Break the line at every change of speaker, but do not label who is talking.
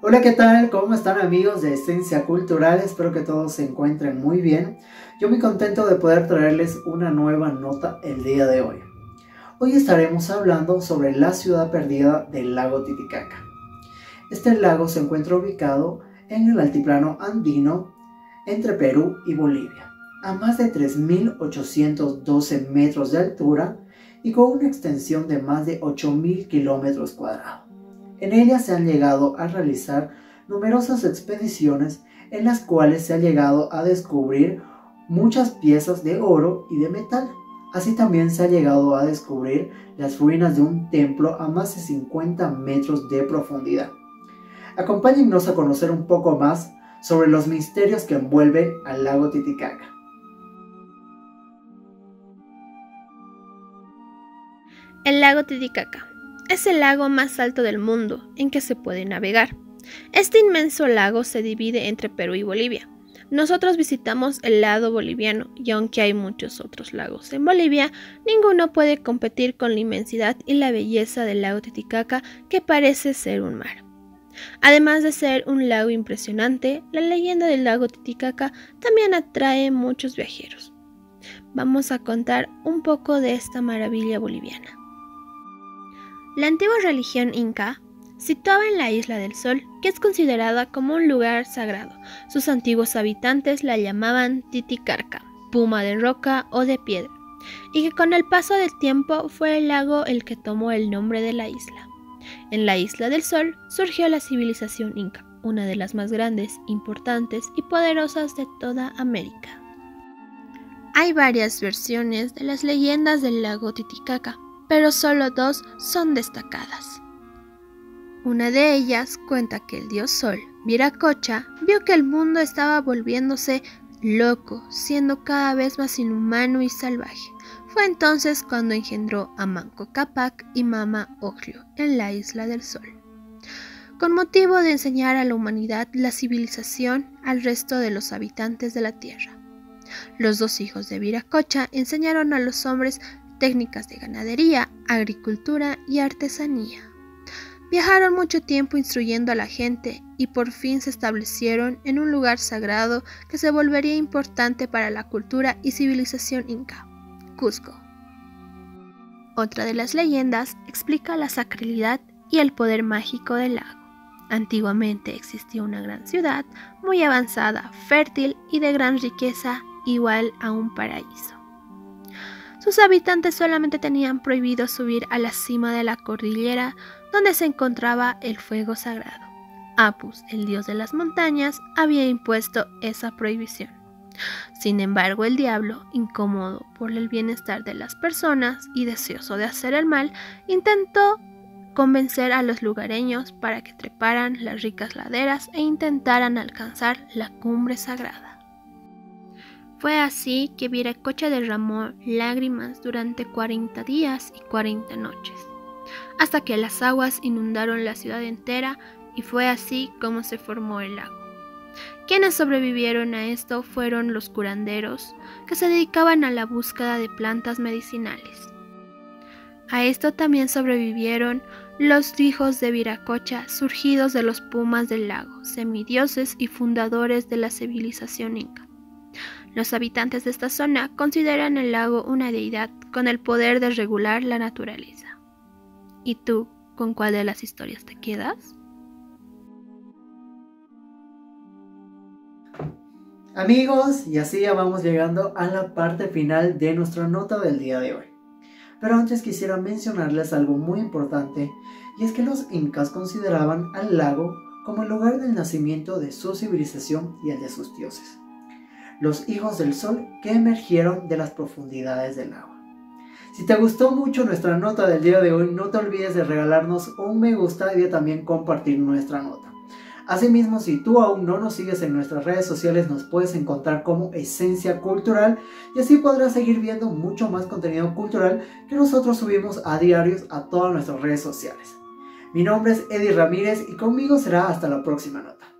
Hola, ¿qué tal? ¿Cómo están, amigos de Esencia Cultural? Espero que todos se encuentren muy bien. Yo muy contento de poder traerles una nueva nota el día de hoy. Hoy estaremos hablando sobre la ciudad perdida del lago Titicaca. Este lago se encuentra ubicado en el altiplano andino entre Perú y Bolivia, a más de 3.812 metros de altura y con una extensión de más de 8.000 kilómetros cuadrados. En ella se han llegado a realizar numerosas expediciones en las cuales se ha llegado a descubrir muchas piezas de oro y de metal. Así también se ha llegado a descubrir las ruinas de un templo a más de 50 metros de profundidad. Acompáñennos a conocer un poco más sobre los misterios que envuelven al lago Titicaca.
El lago Titicaca es el lago más alto del mundo en que se puede navegar. Este inmenso lago se divide entre Perú y Bolivia. Nosotros visitamos el lado boliviano y aunque hay muchos otros lagos en Bolivia, ninguno puede competir con la inmensidad y la belleza del lago Titicaca, que parece ser un mar. Además de ser un lago impresionante, la leyenda del lago Titicaca también atrae muchos viajeros. Vamos a contar un poco de esta maravilla boliviana. La antigua religión inca situaba en la Isla del Sol, que es considerada como un lugar sagrado. Sus antiguos habitantes la llamaban Titicarca, puma de roca o de piedra, y que con el paso del tiempo fue el lago el que tomó el nombre de la isla. En la Isla del Sol surgió la civilización inca, una de las más grandes, importantes y poderosas de toda América. Hay varias versiones de las leyendas del lago Titicaca, pero solo dos son destacadas. Una de ellas cuenta que el dios Sol, Viracocha, vio que el mundo estaba volviéndose loco, siendo cada vez más inhumano y salvaje. Fue entonces cuando engendró a Manco Cápac y Mama Ocllo en la Isla del Sol, con motivo de enseñar a la humanidad la civilización al resto de los habitantes de la tierra. Los dos hijos de Viracocha enseñaron a los hombres técnicas de ganadería, agricultura y artesanía. Viajaron mucho tiempo instruyendo a la gente y por fin se establecieron en un lugar sagrado que se volvería importante para la cultura y civilización inca, Cusco. Otra de las leyendas explica la sacralidad y el poder mágico del lago. Antiguamente existía una gran ciudad, muy avanzada, fértil y de gran riqueza, igual a un paraíso. Sus habitantes solamente tenían prohibido subir a la cima de la cordillera donde se encontraba el fuego sagrado. Apus, el dios de las montañas, había impuesto esa prohibición. Sin embargo, el diablo, incómodo por el bienestar de las personas y deseoso de hacer el mal, intentó convencer a los lugareños para que treparan las ricas laderas e intentaran alcanzar la cumbre sagrada. Fue así que Viracocha derramó lágrimas durante 40 días y 40 noches, hasta que las aguas inundaron la ciudad entera, y fue así como se formó el lago. Quienes sobrevivieron a esto fueron los curanderos, que se dedicaban a la búsqueda de plantas medicinales. A esto también sobrevivieron los hijos de Viracocha, surgidos de los pumas del lago, semidioses y fundadores de la civilización inca. Los habitantes de esta zona consideran el lago una deidad con el poder de regular la naturaleza. ¿Y tú, con cuál de las historias te quedas?
Amigos, y así ya vamos llegando a la parte final de nuestra nota del día de hoy. Pero antes quisiera mencionarles algo muy importante, y es que los incas consideraban al lago como el lugar del nacimiento de su civilización y el de sus dioses, los hijos del sol que emergieron de las profundidades del agua. Si te gustó mucho nuestra nota del día de hoy, no te olvides de regalarnos un me gusta y de también compartir nuestra nota. Asimismo, si tú aún no nos sigues en nuestras redes sociales, nos puedes encontrar como Esencia Cultural, y así podrás seguir viendo mucho más contenido cultural que nosotros subimos a diarios a todas nuestras redes sociales. Mi nombre es Eddie Ramírez y conmigo será hasta la próxima nota.